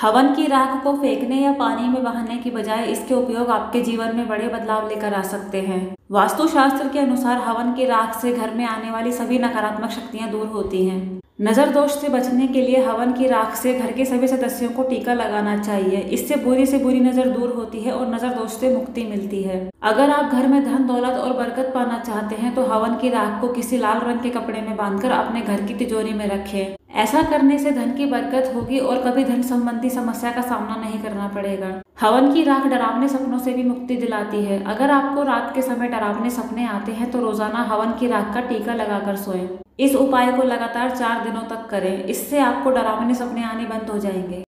हवन की राख को फेंकने या पानी में बहाने की बजाय इसके उपयोग आपके जीवन में बड़े बदलाव लेकर आ सकते हैं। वास्तुशास्त्र के अनुसार हवन की राख से घर में आने वाली सभी नकारात्मक शक्तियां दूर होती हैं। नजर दोष से बचने के लिए हवन की राख से घर के सभी सदस्यों को टीका लगाना चाहिए। इससे बुरी से बुरी नजर दूर होती है और नजर दोष से मुक्ति मिलती है। अगर आप घर में धन दौलत और बरकत पाना चाहते हैं तो हवन की राख को किसी लाल रंग के कपड़े में बांधकर अपने घर की तिजोरी में रखें। ऐसा करने से धन की बरकत होगी और कभी धन संबंधी समस्या का सामना नहीं करना पड़ेगा। हवन की राख डरावने सपनों से भी मुक्ति दिलाती है। अगर आपको रात के समय डरावने सपने आते हैं तो रोजाना हवन की राख का टीका लगाकर सोएं। इस उपाय को लगातार 4 दिनों तक करें। इससे आपको डरावने सपने आने बंद हो जाएंगे।